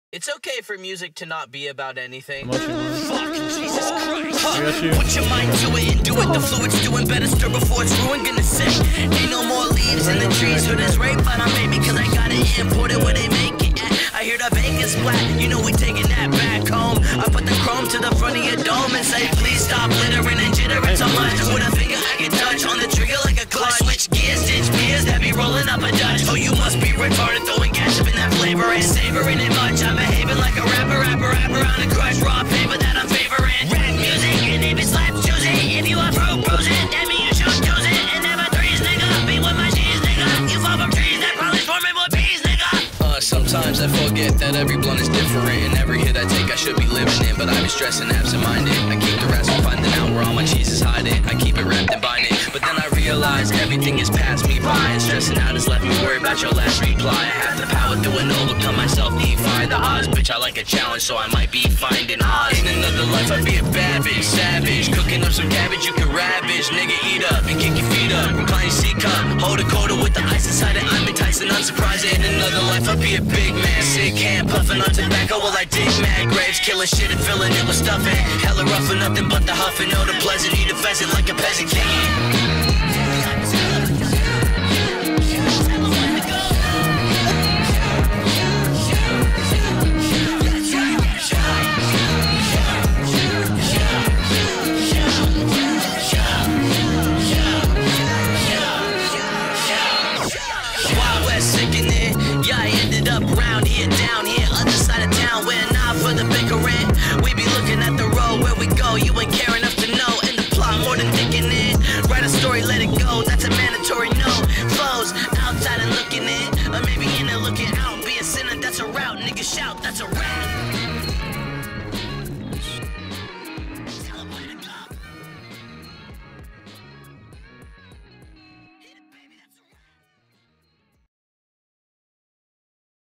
It's okay for music to not be about anything. Fuck, Jesus Christ. Put your mind to it and do it. The fluid's doing better. Stir before it's ruined. Gonna sip. Ain't no more leaves in the trees. So there's rape on my baby. Cause I got it imported where they make it at. I hear the bacon splat. You know we taking that back home. I put the chrome to the front of your dome and say, please stop littering and jittering so much. With a finger I can touch on the trigger like a clutch. Switch gears, ditch beers that be rolling up a Dutch. Oh, you must be retarded. Throwing gas up in that flavor and savoring it much. I'm behaving like a rapper on a crush. Raw paper that I'm favoring. Rap music, and if it slaps, choose it. If you approve, bruise it. That mean you should choose it. And never threes, nigga. Be with my cheese, nigga. You fall from trees that probably swarming with bees, nigga. Sometimes I forget that every blunt is different. And every hit I take I should be living in. But I be stressing absent-minded. I keep the rest from finding out where all my cheese is hiding. I keep it wrapped and binding. But then I realize everything is past me by. And stressing out has left me worried about your last reply. I have the power to and overcome myself, defy the odds. Bitch, I like a challenge, so I might be finding odds. In another life, I'd be a bad bitch, savage. Cooking up some cabbage, you can ravage. Nigga, eat up and kick your feet up. Recline your C cup, hold a quarter with the ice inside it. I'm enticing, unsurprising. In another life, I'd be a big man, sick hand, puffing on tobacco while I dig mad graves, killing shit and filling it with stuffing. Hella rough for nothing but the huffing, know the pleasant. Eat a pheasant like a peasant king. Round here, down here, other side of town. We're not for the bickering. We be looking at the road where we go. You ain't care enough to know. In the plot, more than thinking it. Write a story, let it go. That's a mandatory no. Flows outside and looking in, or maybe in and looking out. Be a sinner, that's a route. Nigga shout, that's a rap.